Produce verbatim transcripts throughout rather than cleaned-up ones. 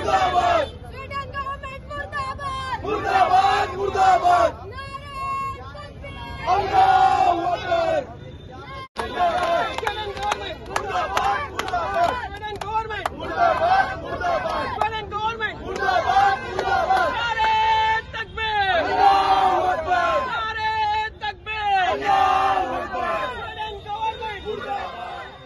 मुर्दाबाद, Sweden government मुर्दाबाद, मुर्दाबाद, मुर्दाबाद, अल्लाहू अकबर, स्वीडन गवर्नमेंट मुर्दाबाद, मुर्दाबाद, स्वीडन गवर्नमेंट मुर्दाबाद, मुर्दाबाद, स्वीडन गवर्नमेंट मुर्दाबाद, मुर्दाबाद, नारे तकबीर, अल्लाहू अकबर, नारे तकबीर, अल्लाहू अकबर, स्वीडन गवर्नमेंट मुर्दाबाद।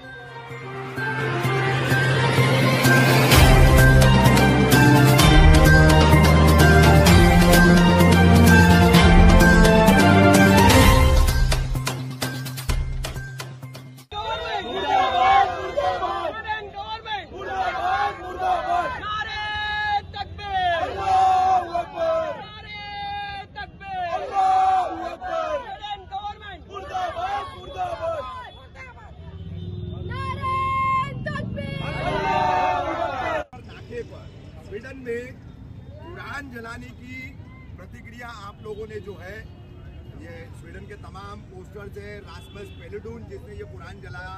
मुर्दाबाद, मुर्दाबाद, स्वीडन गवर्नमेंट मुर्दाबाद, मुर्दाबाद, नारे तकबीर, अल्लाहू अकबर, नारे तकबीर, अल्लाहू अकबर, स्वीडन गवर्नमेंट मुर्दाबाद, मुर्दाबाद, नारे तकबीर। नाके पर स्वीडन में कुरान जलाने की प्रतिक्रिया आप लोगों ने जो है, ये स्वीडन के तमाम पोस्टर्स है, रास्मस पेलुडून जिसने ये कुरान जलाया,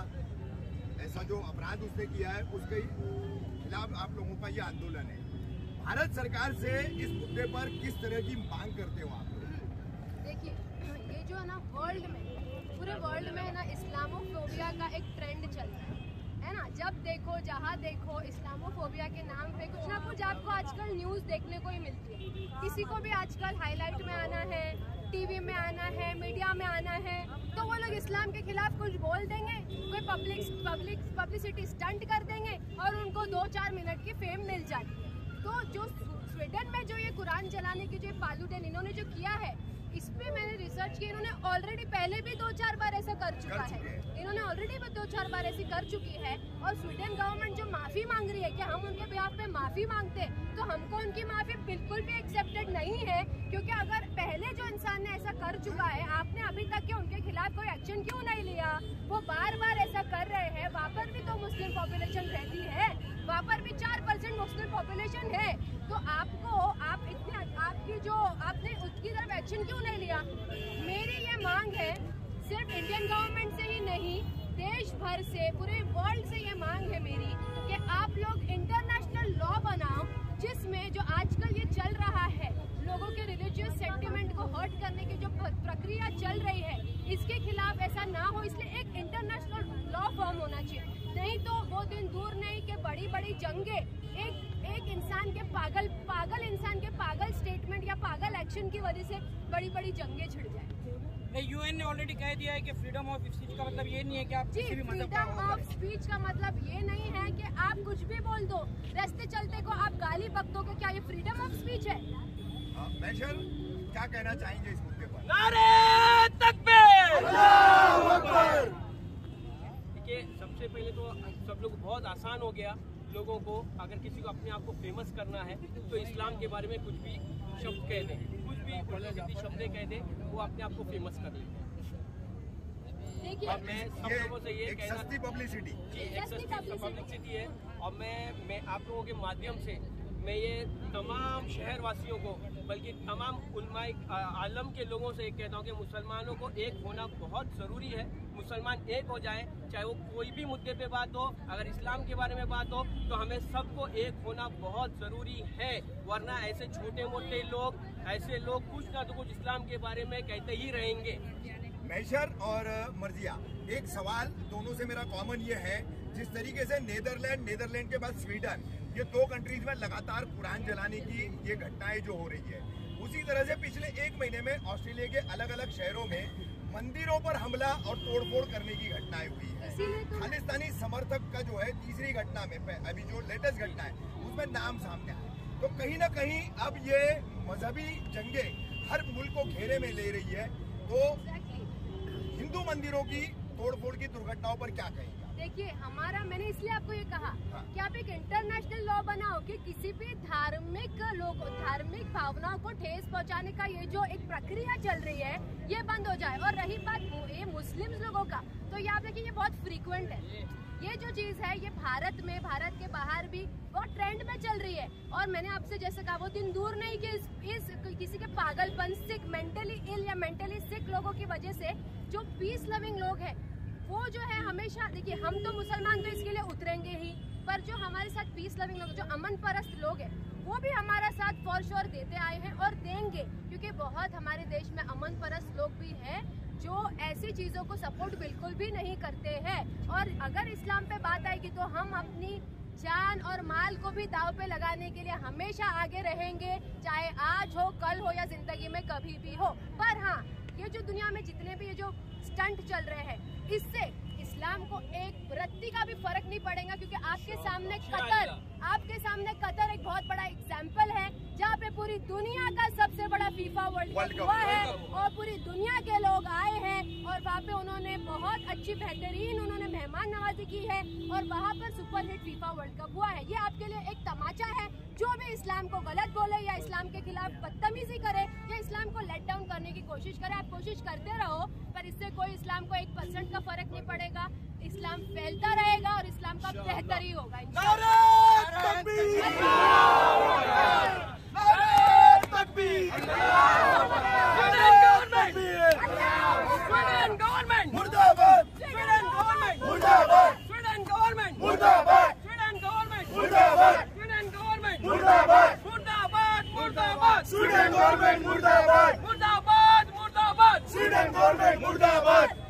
ऐसा जो अपराध उसने किया है उसके खिलाफ आप लोगों का ये आंदोलन है। भारत सरकार से इस मुद्दे पर किस तरह की मांग करते हो आप लोग? देखिए, ये जो है ना वर्ल्ड में, पूरे वर्ल्ड में है ना इस्लामोफोबिया का एक ट्रेंड चल रहा है है ना। जब देखो जहाँ देखो इस्लामोफोबिया के नाम पे कुछ ना कुछ आपको आजकल न्यूज़ देखने को ही मिलती है। किसी को भी आजकल हाईलाइट में आना है, टीवी में आना है, मीडिया में आना है, तो वो लोग इस्लाम के खिलाफ कुछ बोल देंगे, कोई पब्लिक पब्लिक पब्लिसिटी स्टंट कर देंगे और उनको दो चार मिनट की फेम मिल जाती है। तो जो स्वीडन में जो ये कुरान जलाने की जो पालूडेन इन्होंने जो किया है, इस पे मैंने रिसर्च की, इन्होंने ऑलरेडी पहले भी दो चार बार ऐसा कर चुका है। इन्होंने ऑलरेडी दो चार बार ऐसी कर चुकी है और स्वीडन गवर्नमेंट जो माफी मांग रही है कि हम उनके बिहाफ पे माफी मांगते हैं, तो हमको उनकी माफी बिल्कुल भी एक्सेप्टेड नहीं है। क्योंकि अगर पहले जो इंसान ने ऐसा कर चुका है, आपने अभी तक के उनके खिलाफ कोई एक्शन क्यों नहीं लिया? वो बार बार ऐसा कर रहे हैं। वहाँ पर भी तो मुस्लिम पॉपुलेशन रहती है, वहाँ पर भी चार परसेंट मुस्लिम पॉपुलेशन है। तो आपको आप इतने आपकी जो आपने उसकी तरफ एक्शन क्यों नहीं लिया? मेरी ये मांग है, सिर्फ इंडियन गवर्नमेंट से ही नहीं, देश भर से, पूरे वर्ल्ड से ये मांग है मेरी कि आप लोग इंटरनेशनल लॉ बनाओ जिसमें जो आजकल ये चल रहा है, लोगों के रिलीजियस सेंटिमेंट को हर्ट करने की जो प्रक्रिया चल रही है, इसके खिलाफ ऐसा ना हो। इसलिए एक इंटरनेशनल लॉ फॉर्म होना चाहिए। नहीं तो वो दिन दूर नहीं कि बड़ी बड़ी जंगे एक एक इंसान के पागल पागल इंसान के पागल स्टेटमेंट या पागल एक्शन की वजह से बड़ी बड़ी जंगे छिड़ जाए। यूएन ने ऑलरेडी कह दिया है कि फ्रीडम ऑफ स्पीच का मतलब ये नहीं है कि आप जी, किसी भी मजहब फ्रीडम ऑफ स्पीच का मतलब ये नहीं है कि आप कुछ भी बोल दो, रास्ते चलते को आप गाली बक दो, क्या ये फ्रीडम ऑफ स्पीच है? मैशर, क्या कहना चाहेंगे इस मुद्दे पर? नारे तकबीर, अल्लाहू अकबर। देखिए, सबसे पहले तो सब लोग बहुत आसान हो गया लोगों को, अगर किसी को अपने आप को फेमस करना है तो इस्लाम के बारे में कुछ भी शब्द कह दें, कुछ भी पब्लिसिटी शब्द कह दें, वो अपने आप को फेमस कर लेते हैं। देखिए, और मैं सब लोगों से ये एक कहना सस्ती पब्लिसिटी। जी, एक सस्ती पब्लिसिटी है। और मैं मैं आप लोगों के माध्यम से मैं ये तमाम शहरवासियों को, बल्कि तमाम उलमाए आलम के लोगों से एक कहता हूँ कि मुसलमानों को एक होना बहुत ज़रूरी है। मुसलमान एक हो जाएं, चाहे वो कोई भी मुद्दे पे बात हो, अगर इस्लाम के बारे में बात हो तो हमें सबको एक होना बहुत ज़रूरी है। वरना ऐसे छोटे मोटे लोग, ऐसे लोग कुछ ना तो कुछ इस्लाम के बारे में कहते ही रहेंगे। मैशर और मर्जिया, एक सवाल दोनों से मेरा कॉमन ये है, जिस तरीके से नीदरलैंड नीदरलैंड के बाद स्वीडन, ये दो कंट्रीज में लगातार कुरान जलाने की ये घटनाएं जो हो रही है, उसी तरह से पिछले एक महीने में ऑस्ट्रेलिया के अलग अलग शहरों में मंदिरों पर हमला और तोड़फोड़ करने की घटनाएं हुई है। खालिस्तानी समर्थक का जो है तीसरी घटना में, अभी जो लेटेस्ट घटना है उसमें नाम सामने आया। तो कहीं ना कहीं अब ये मजहबी जंगे हर मुल्क को घेरे में ले रही है। तो हिंदू मंदिरों की तोड़फोड़ की दुर्घटनाओं पर क्या कहेंगे? देखिए, हमारा मैंने इसलिए आपको ये कहा कि आप एक इंटरनेशनल लॉ बनाओ कि किसी भी धार्मिक लोग धार्मिक भावनाओं को ठेस पहुंचाने का ये जो एक प्रक्रिया चल रही है, ये बंद हो जाए। और रही बात ये मुस्लिम लोगों का, तो ये आप देखिए ये बहुत फ्रीक्वेंट है। ये जो चीज है ये भारत में, भारत के बाहर भी बहुत ट्रेंड में चल रही है। और मैंने आपसे जैसे कहा, वो दिन दूर नहीं कि इस, इस किसी के पागलपन, सिक, मेंटली इल या मेंटली सिक लोगों की वजह से जो पीस लविंग लोग हैं वो जो है हमेशा, देखिए हम तो मुसलमान तो इसके लिए उतरेंगे ही, पर जो हमारे साथ पीस लविंग लोग, जो अमन परस्त लोग हैं, वो भी हमारा साथ फॉर श्योर देते आए हैं और देंगे, क्योंकि बहुत हमारे देश में अमन परस्त लोग भी हैं जो ऐसी चीज़ों को सपोर्ट बिल्कुल भी नहीं करते हैं। और अगर इस्लाम पे बात आएगी तो हम अपनी जान और माल को भी दाव पे लगाने के लिए हमेशा आगे रहेंगे, चाहे आज हो, कल हो या जिंदगी में कभी भी हो। पर हाँ, ये जो दुनिया में जितने भी ये जो स्टंट चल रहे हैं, इससे इस्लाम को एक रत्ती का भी फर्क नहीं पड़ेगा, क्योंकि आपके सामने कतर आपके साममने कतर एक बहुत बड़ा एग्जाम्पल है, जहाँ पे पूरी दुनिया का सबसे बड़ा फीफा वर्ल्ड कप हुआ है और पूरी दुनिया के लोग आए हैं और वहाँ पे उन्होंने बहुत अच्छी बेहतरीन उन्होंने मेहमान नवाजी की है और वहाँ पर super hit FIFA World Cup हुआ है। ये आपके लिए एक तमाचा है। जो भी इस्लाम को गलत बोले या इस्लाम के खिलाफ बदतमीजी करे या इस्लाम को लेट डाउन करने की कोशिश करे, आप कोशिश करते रहो, पर इससे कोई इस्लाम को एक परसेंट का फर्क नहीं पड़ेगा। इस्लाम फैलता रहेगा और इस्लाम का बेहतर ही होगा। Student government, Murdabad! Murdabad! Murdabad! Student government, Murdabad!